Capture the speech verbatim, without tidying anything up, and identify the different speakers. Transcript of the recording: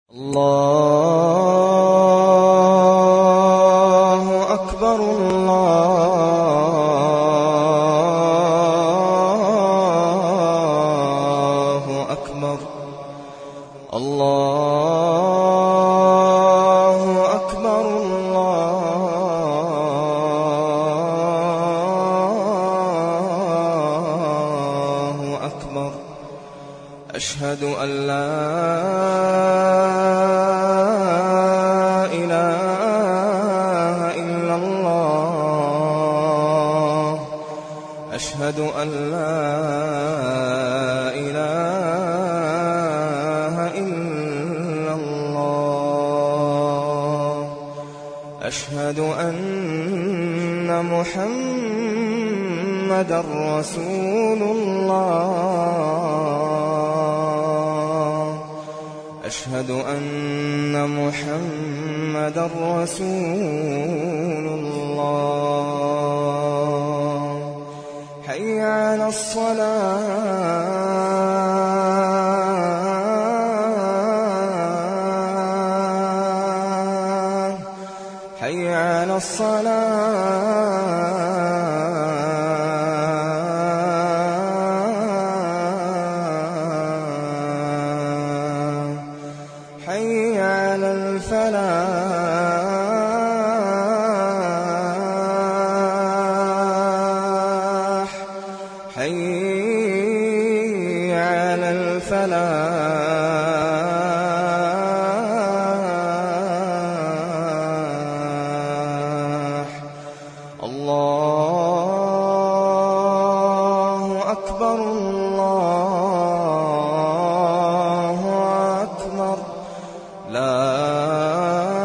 Speaker 1: الله أكبر الله أكبر الله أكبر الله أكبر أشهد أن لا إله إلا الله أشهد أن لا إله إلا الله أشهد أن محمدًا رسول الله أشهد أن محمدًا رسول الله حي على الصلاة حي على الصلاة حي على الفلاح حي على الفلاح الله أكبر الله أكبر لا